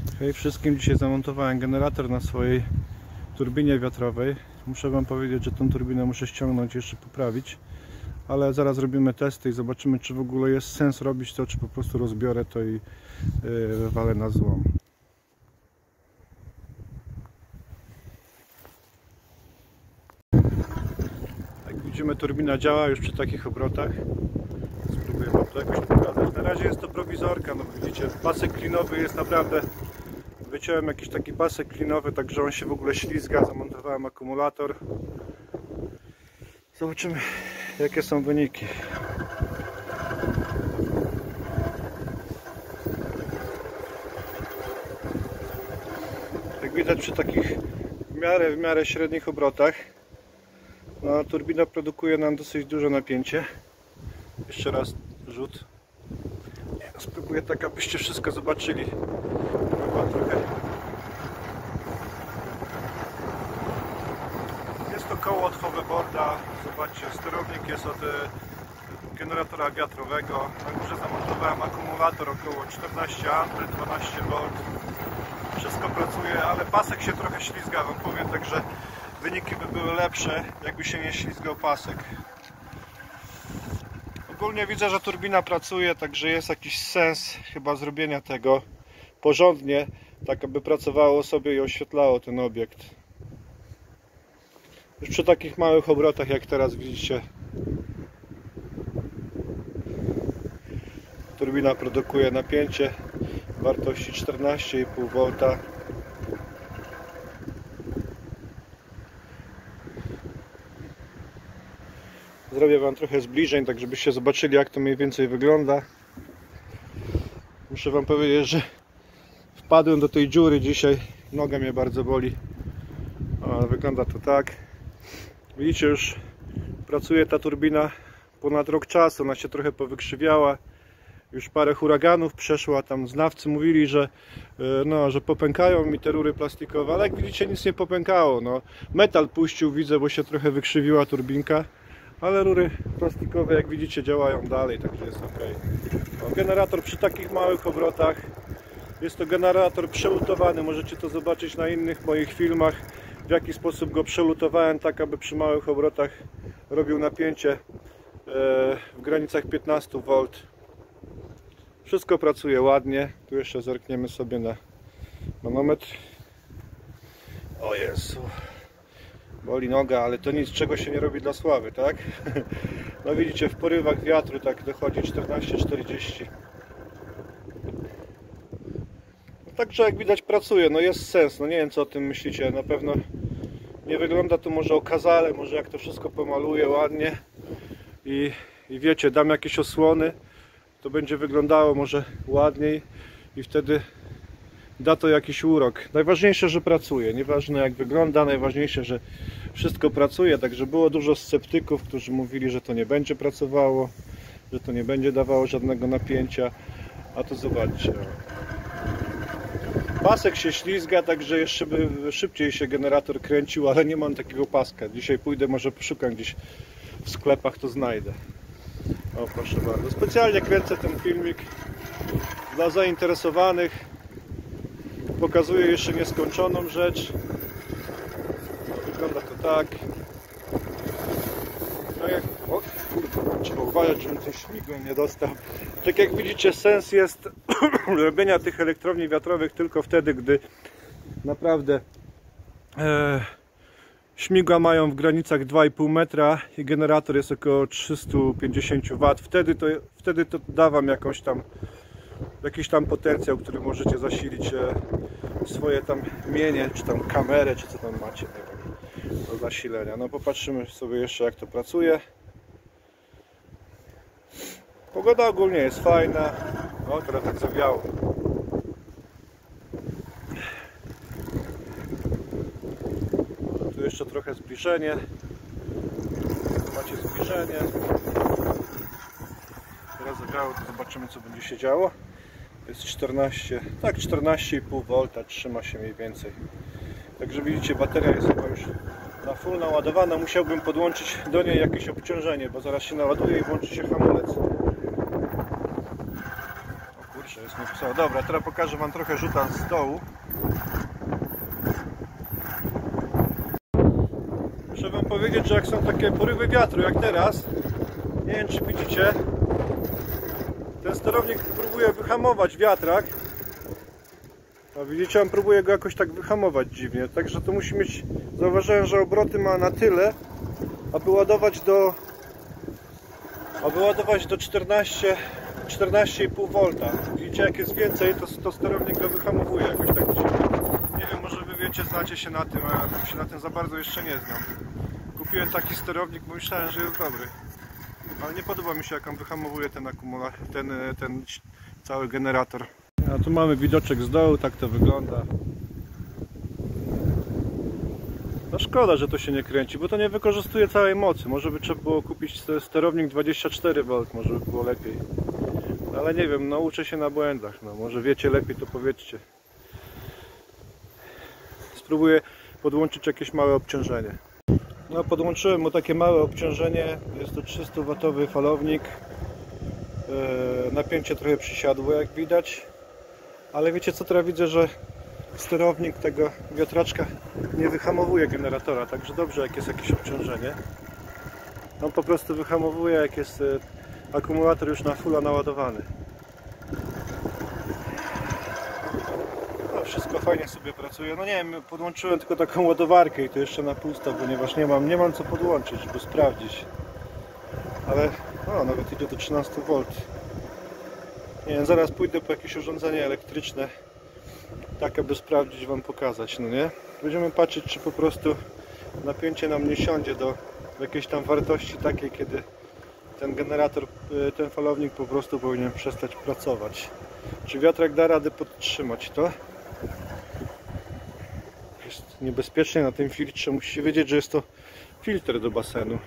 Hej wszystkim, dzisiaj zamontowałem generator na swojej turbinie wiatrowej. Muszę Wam powiedzieć, że tą turbinę muszę ściągnąć i jeszcze poprawić, ale zaraz robimy testy i zobaczymy, czy w ogóle jest sens robić to, czy po prostu rozbiorę to i wywalę na złom. Jak widzimy, turbina działa już przy takich obrotach. Spróbuję Wam to jakoś pokazać. Na razie jest to prowizorka, no widzicie, pasek klinowy jest naprawdę... Wyciąłem jakiś taki pasek klinowy, także on się w ogóle ślizga. Zamontowałem akumulator. Zobaczymy, jakie są wyniki. Jak widać, przy takich w miarę średnich obrotach no, turbina produkuje nam dosyć duże napięcie. Jeszcze raz rzut. Spróbuję tak, abyście wszystko zobaczyli. Trochę. Jest to koło od hoverboarda. Zobaczcie, sterownik jest od generatora wiatrowego. Na górze zamontowałem akumulator około 14 A, 12 V. Wszystko pracuje, ale pasek się trochę ślizga, Wam powiem, także wyniki by były lepsze, jakby się nie ślizgał pasek. Ogólnie widzę, że turbina pracuje, także jest jakiś sens chyba zrobienia tego porządnie, tak aby pracowało sobie i oświetlało ten obiekt. Już przy takich małych obrotach, jak teraz widzicie, turbina produkuje napięcie wartości 14,5 V. Zrobię Wam trochę zbliżeń, tak żebyście zobaczyli, jak to mniej więcej wygląda. Muszę Wam powiedzieć, że wpadłem do tej dziury dzisiaj, noga mnie bardzo boli. Ale wygląda to tak. Widzicie, już pracuje ta turbina ponad rok czasu, ona się trochę powykrzywiała. Już parę huraganów przeszła, tam znawcy mówili, że, no, że popękają mi te rury plastikowe, ale jak widzicie, nic nie popękało. No. Metal puścił, widzę, bo się trochę wykrzywiła turbinka. Ale rury plastikowe, jak widzicie, działają dalej, także jest ok. No, generator przy takich małych obrotach, jest to generator przelutowany, możecie to zobaczyć na innych moich filmach, w jaki sposób go przelutowałem, tak aby przy małych obrotach robił napięcie w granicach 15 V. Wszystko pracuje ładnie. Tu jeszcze zerkniemy sobie na manometr. O Jezu, boli noga, ale to nic, czego się nie robi dla sławy, tak? No widzicie, w porywach wiatru tak dochodzi 14-40. No, także jak widać pracuje, no jest sens, no nie wiem, co o tym myślicie, na pewno nie wygląda to może okazale, może jak to wszystko pomaluję ładnie i wiecie, dam jakieś osłony, to będzie wyglądało może ładniej i wtedy da to jakiś urok. Najważniejsze, że pracuje, nieważne jak wygląda, najważniejsze, że wszystko pracuje. Także było dużo sceptyków, którzy mówili, że to nie będzie pracowało, że to nie będzie dawało żadnego napięcia, a to zobaczcie. Pasek się ślizga, także jeszcze by szybciej się generator kręcił, ale nie mam takiego paska. Dzisiaj pójdę, może poszukam gdzieś w sklepach, to znajdę. O, proszę bardzo. Specjalnie kręcę ten filmik dla zainteresowanych. Pokazuję jeszcze nieskończoną rzecz. Wygląda to tak. No jak... O kurde, trzeba uważać, żebym tym śmigłem nie dostał. Tak jak widzicie, sens jest robienia tych elektrowni wiatrowych tylko wtedy, gdy naprawdę śmigła mają w granicach 2,5 metra i generator jest około 350 W. Wtedy to da Wam jakiś tam potencjał, który możecie zasilić swoje tam mienie, czy tam kamerę, czy co tam macie do zasilenia. No popatrzymy sobie jeszcze, jak to pracuje. Pogoda ogólnie jest fajna. O, teraz tak zawiało. Tu jeszcze trochę zbliżenie. Macie zbliżenie. Teraz zawiało, to zobaczymy, co będzie się działo. Jest 14, tak 14,5 V, trzyma się mniej więcej. Także widzicie, bateria jest chyba już na full naładowana. Musiałbym podłączyć do niej jakieś obciążenie, bo zaraz się naładuje i włączy się hamulec. O kurczę, jest nie pisało. Dobra, teraz pokażę wam trochę rzuta z dołu. Muszę wam powiedzieć, że jak są takie porywy wiatru jak teraz, nie wiem czy widzicie, ten sterownik próbuje wyhamować wiatrak. A widzicie, on próbuje go jakoś tak wyhamować dziwnie, także to musi mieć, zauważyłem, że obroty ma na tyle, aby ładować do 14,5 V. Widzicie, jak jest więcej, to sterownik go wyhamowuje jakoś tak dziwnie. Nie wiem, może wy wiecie, znacie się na tym, a ja się na tym za bardzo jeszcze nie znam. Kupiłem taki sterownik, bo myślałem, że jest dobry, ale nie podoba mi się, jak on wyhamowuje ten akumulator, ten cały generator. A tu mamy widoczek z dołu, tak to wygląda. No szkoda, że to się nie kręci, bo to nie wykorzystuje całej mocy. Może by trzeba było kupić sterownik 24 V, może by było lepiej. Ale nie wiem, nauczę się na błędach. No, może wiecie lepiej, to powiedzcie. Spróbuję podłączyć jakieś małe obciążenie. No, podłączyłem mu takie małe obciążenie. Jest to 300-watowy falownik. Napięcie trochę przysiadło, jak widać. Ale wiecie co, teraz widzę, że sterownik tego wiatraczka nie wyhamowuje generatora, także dobrze, jak jest jakieś obciążenie. On po prostu wyhamowuje, jak jest akumulator już na fulla naładowany. No, wszystko fajnie sobie pracuje. No nie wiem, podłączyłem tylko taką ładowarkę i to jeszcze na pusto, ponieważ nie mam co podłączyć, żeby sprawdzić. Ale nawet idzie do 13 V. Nie wiem, zaraz pójdę po jakieś urządzenie elektryczne, tak aby sprawdzić, wam pokazać, no nie? Będziemy patrzeć, czy po prostu napięcie nam nie siądzie do jakiejś tam wartości takiej, kiedy ten generator, ten falownik po prostu powinien przestać pracować. Czy wiatrak da radę podtrzymać to? Jest niebezpiecznie na tym filtrze, musicie wiedzieć, że jest to filtr do basenu.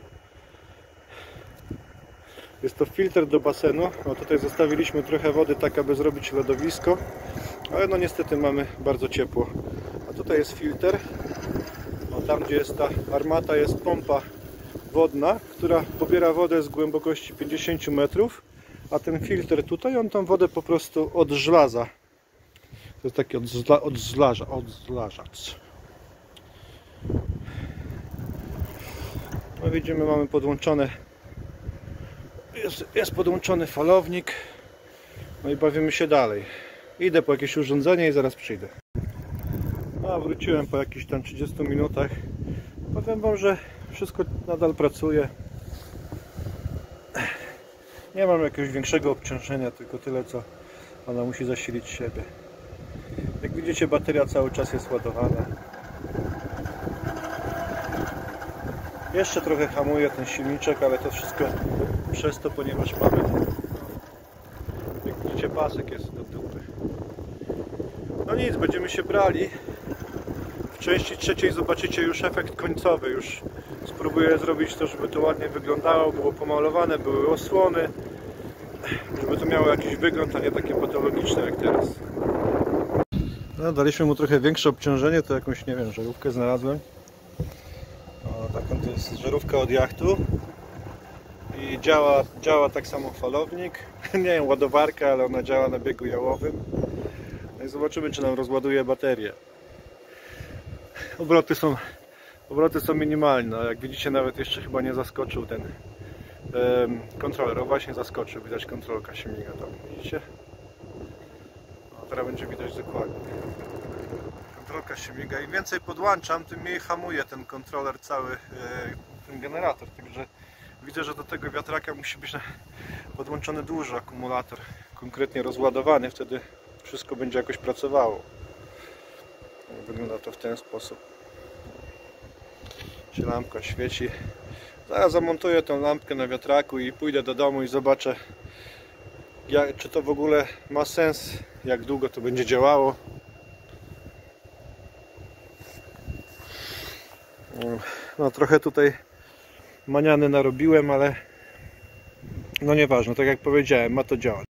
Jest to filtr do basenu. No tutaj zostawiliśmy trochę wody, tak aby zrobić lodowisko, ale no niestety mamy bardzo ciepło. A tutaj jest filtr. No, tam gdzie jest ta armata, jest pompa wodna, która pobiera wodę z głębokości 50 metrów, a ten filtr tutaj, on tą wodę po prostu odżlaza. To jest taki odżlażacz. No widzimy, mamy podłączone, jest podłączony falownik. No i bawimy się dalej. Idę po jakieś urządzenie i zaraz przyjdę. No, wróciłem po jakichś tam 30 minutach. Powiem wam, że wszystko nadal pracuje. Nie mam jakiegoś większego obciążenia, tylko tyle, co ona musi zasilić siebie. Jak widzicie, bateria cały czas jest ładowana. Jeszcze trochę hamuje ten silniczek, ale to wszystko przez to, ponieważ mamy, jak widzicie, pasek jest do dupy. No nic, będziemy się brali. W części trzeciej zobaczycie już efekt końcowy. Już spróbuję zrobić to, żeby to ładnie wyglądało, było pomalowane, były osłony, żeby to miało jakiś wygląd, a nie takie patologiczne jak teraz. No, daliśmy mu trochę większe obciążenie, to jakąś, nie wiem, żarówkę znalazłem. O, taką to jest żarówka od jachtu i działa tak samo falownik. Nie wiem, ładowarka, ale ona działa na biegu jałowym. No i zobaczymy, czy nam rozładuje baterię. Obroty są minimalne. No, jak widzicie, nawet jeszcze chyba nie zaskoczył ten kontroler. O, właśnie zaskoczył, widać, kontrolka się miga tam, widzicie? No, teraz będzie widać dokładnie. Kontrolka się miga. Im więcej podłączam, tym mniej hamuje ten kontroler, cały ten generator. Także widzę, że do tego wiatraka musi być podłączony duży akumulator, konkretnie rozładowany, wtedy wszystko będzie jakoś pracowało. Wygląda to w ten sposób. Się lampka świeci. Zaraz zamontuję tą lampkę na wiatraku i pójdę do domu i zobaczę, czy to w ogóle ma sens, jak długo to będzie działało. No trochę tutaj maniany narobiłem, ale no nieważne, tak jak powiedziałem, ma to działać.